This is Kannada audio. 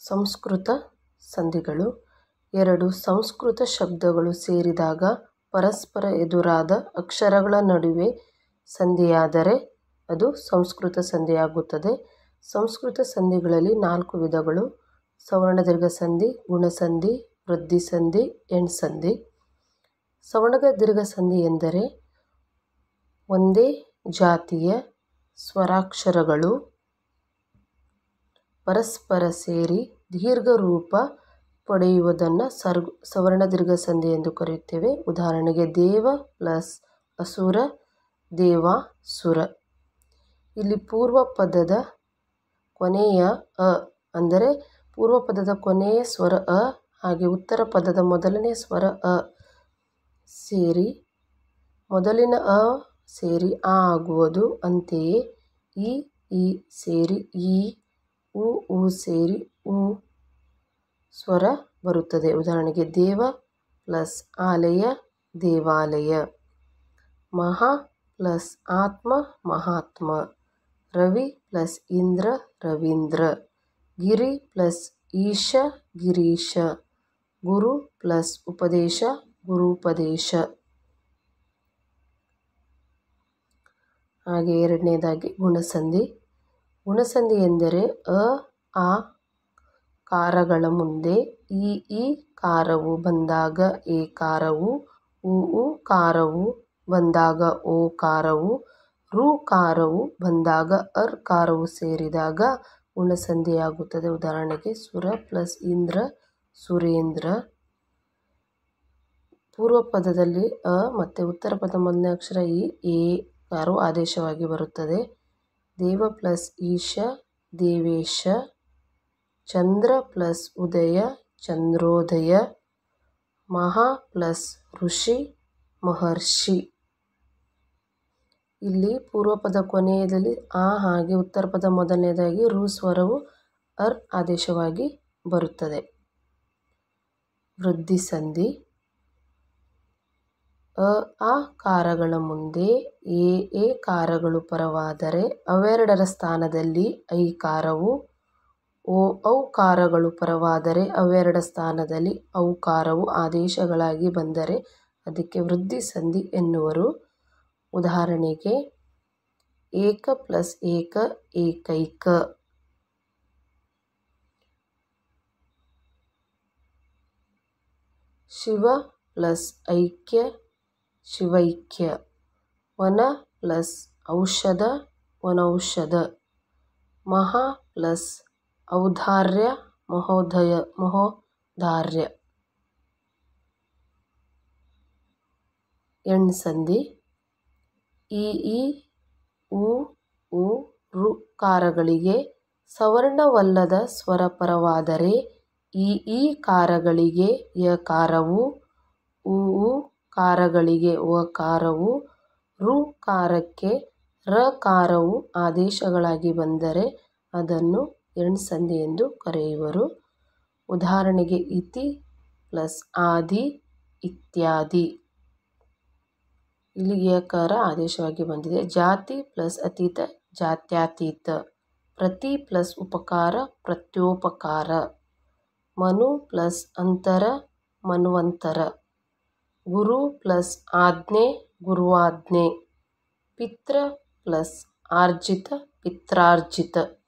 ಸಂಸ್ಕೃತ ಸಂಧಿಗಳು ಎರಡು ಸಂಸ್ಕೃತ ಶಬ್ದಗಳು ಸೇರಿದಾಗ ಪರಸ್ಪರ ಎದುರಾದ ಅಕ್ಷರಗಳ ನಡುವೆ ಸಂಧಿಯಾದರೆ ಅದು ಸಂಸ್ಕೃತ ಸಂಧಿಯಾಗುತ್ತದೆ. ಸಂಸ್ಕೃತ ಸಂಧಿಗಳಲ್ಲಿ 4 ವಿಧಗಳು: ಸವರ್ಣದೀರ್ಘ ಸಂಧಿ, ಗುಣಸಂಧಿ, ವೃದ್ಧಿ ಸಂಧಿ, ಎಣ್ಸಂಧಿ. ಸವರ್ಣದೀರ್ಘ ಸಂಧಿ ಎಂದರೆ ಒಂದೇ ಜಾತಿಯ ಸ್ವರಾಕ್ಷರಗಳು ಪರಸ್ಪರ ಸೇರಿ ದೀರ್ಘ ರೂಪ ಪಡೆಯುವುದನ್ನು ಸವರ್ಣದೀರ್ಘ ಸಂಧಿ ಎಂದು ಕರೆಯುತ್ತೇವೆ. ಉದಾಹರಣೆಗೆ ದೇವ ಪ್ಲಸ್ ಅಸುರ, ದೇವಾಸುರ. ಇಲ್ಲಿ ಪೂರ್ವ ಪದದ ಕೊನೆಯ ಅ ಅಂದರೆ ಪೂರ್ವ ಪದದ ಕೊನೆಯ ಸ್ವರ ಅ ಹಾಗೆ ಉತ್ತರ ಪದದ ಮೊದಲನೇ ಸ್ವರ ಅ ಸೇರಿ ಮೊದಲಿನ ಅ ಸೇರಿ ಆ ಆಗುವುದು. ಅಂತೆಯೇ ಈ ಸೇರಿ ಈ, ಉ ಸೇರಿ ಉ ಸ್ವರ ಬರುತ್ತದೆ. ಉದಾಹರಣೆಗೆ ದೇವ ಪ್ಲಸ್ ಆಲಯ, ದೇವಾಲಯ. ಮಹಾ ಪ್ಲಸ್ ಆತ್ಮ, ಮಹಾತ್ಮ. ರವಿ ಪ್ಲಸ್ ಇಂದ್ರ, ರವೀಂದ್ರ. ಗಿರಿ ಪ್ಲಸ್ ಈಶ, ಗಿರೀಶ. ಗುರು ಪ್ಲಸ್ ಉಪದೇಶ, ಗುರೂಪದೇಶ. ಹಾಗೆ ಎರಡನೇದಾಗಿ ಗುಣಸಂಧಿ. ಗುಣಸಂಧಿ ಎಂದರೆ ಆ ಕಾರಗಳ ಮುಂದೆ ಈ ಕಾರವು ಬಂದಾಗ ಎ ಕಾರವು, ಉ ಕಾರವು ಬಂದಾಗ ಓ ಕಾರವು, ರು ಕಾರವು ಬಂದಾಗ ಅರ್ ಕಾರವು ಸೇರಿದಾಗ ಗುಣಸಂಧಿಯಾಗುತ್ತದೆ. ಉದಾಹರಣೆಗೆ ಸುರ ಪ್ಲಸ್ ಇಂದ್ರ, ಸುರೇಂದ್ರ. ಪೂರ್ವ ಪದದಲ್ಲಿ ಅ ಮತ್ತು ಉತ್ತರ ಪದ ಮೊದಲನೇ ಅಕ್ಷರ ಎ ಕಾರವು ಆದೇಶವಾಗಿ ಬರುತ್ತದೆ. ದೇವ ಪ್ಲಸ್ ಈಶ, ದೇವೇಶ. ಚಂದ್ರ ಪ್ಲಸ್ ಉದಯ, ಚಂದ್ರೋದಯ. ಮಹಾ ಪ್ಲಸ್ ಋಷಿ, ಮಹರ್ಷಿ. ಇಲ್ಲಿ ಪೂರ್ವ ಪದ ಕೊನೆಯದಲ್ಲಿ ಆ ಹಾಗೆ ಉತ್ತರ ಪದ ಮೊದಲನೇದಾಗಿ ರು ಸ್ವರವು ಅರ್ ಆದೇಶವಾಗಿ ಬರುತ್ತದೆ. ವೃದ್ಧಿ ಸಂಧಿ. ಆ ಕಾರಗಳ ಮುಂದೆ ಎ ಕಾರಗಳು ಪರವಾದರೆ ಅವೆರಡರ ಸ್ಥಾನದಲ್ಲಿ ಐ ಕಾರವು, ಔ ಕಾರಗಳು ಪರವಾದರೆ ಅವೆರಡ ಸ್ಥಾನದಲ್ಲಿ ಔ ಕಾರವು ಆದೇಶಗಳಾಗಿ ಬಂದರೆ ಅದಕ್ಕೆ ವೃದ್ಧಿ ಸಂಧಿ ಎನ್ನುವರು. ಉದಾಹರಣೆಗೆ ಏಕ ಪ್ಲಸ್ ಏಕ, ಏಕೈಕ. ಶಿವ ಪ್ಲಸ್ ಐಕ್ಯ, ಶಿವೈಕ್ಯ. ವನ ಪ್ಲಸ್ ಔಷಧ, ವನೌಷಧ. ಮಹಾ ಪ್ಲಸ್ ಔದಾರ್ಯ, ಮಹೋದಾರ್ಯ. ಎಣ್ಸಂಧಿ. ಈ ಉ ರು ಕಾರಗಳಿಗೆ ಸವರ್ಣವಲ್ಲದ ಸ್ವರ ಪರವಾದರೆ ಈ ಕಾರಗಳಿಗೆ ಯ ಕಾರವು, ಉ ಕಾರಗಳಿಗೆ ವ ಕಾರವು, ರು ಕಾರಕ್ಕೆ ರ ಕಾರವು ಆದೇಶಗಳಾಗಿ ಬಂದರೆ ಅದನ್ನು ಎಣ್ಸಂಧಿ ಎಂದು ಕರೆಯುವರು. ಉದಾಹರಣೆಗೆ ಇತಿ ಪ್ಲಸ್ ಆದಿ, ಇತ್ಯಾದಿ. ಇಲ್ಲಿ ಯಕಾರ ಆದೇಶವಾಗಿ ಬಂದಿದೆ. ಜಾತಿ ಪ್ಲಸ್ ಅತೀತ, ಜಾತ್ಯತೀತ. ಪ್ರತಿ ಪ್ಲಸ್ ಉಪಕಾರ, ಪ್ರತ್ಯೋಪಕಾರ. ಮನು ಪ್ಲಸ್ ಅಂತರ, ಮನ್ವಂತರ. ಗುರು ಪ್ಲಸ್ ಆಜ್ಞೆ, ಗುರುವಾಜ್ಞೆ. ಪಿತೃ ಪ್ಲಸ್ ಆರ್ಜಿತ, ಪಿತ್ರಾರ್ಜಿತ.